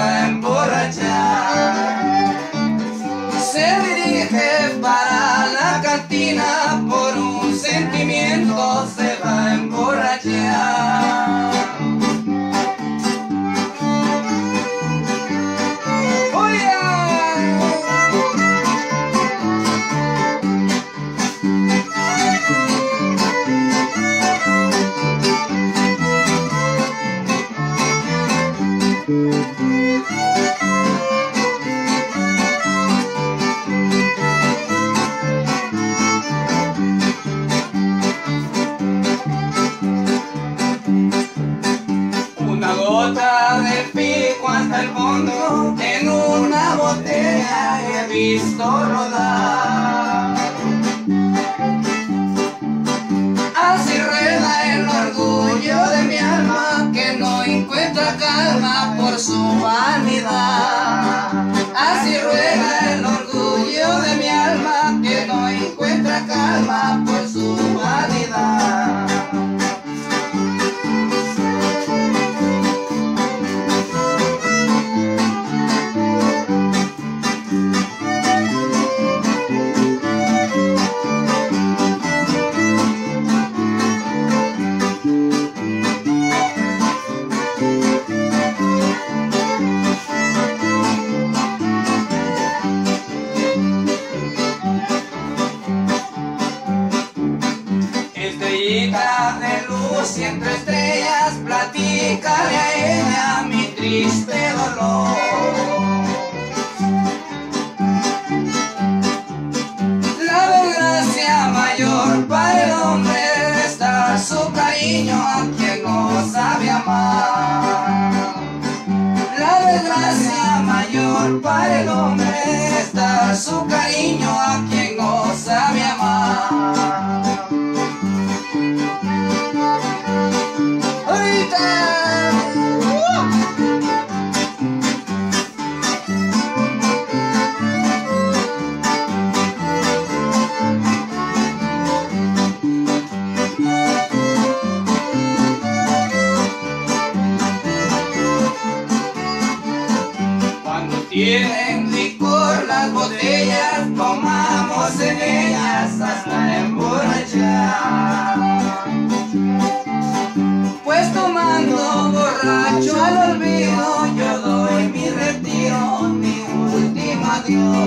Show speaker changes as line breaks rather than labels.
va a emborrachar. Se dirige para la cantina, por un sentimiento se va a emborrachar. Gota de pico hasta el fondo, en una botella he visto rodar. Así rueda el orgullo de mi alma, que no encuentra calma por su vanidad. Así rueda el orgullo de mi alma, que no encuentra calma por su vanidad. Estrellita de luz y entre estrellas, platícale a ella mi triste dolor. La desgracia mayor para el hombre es dar su cariño a quien no sabe amar. La desgracia mayor para el hombre es dar su cariño a quien no sabe amar. Tienen licor las botellas, tomamos en ellas hasta emborrachar. Pues tomando borracho al olvido, yo doy mi retiro, mi último adiós.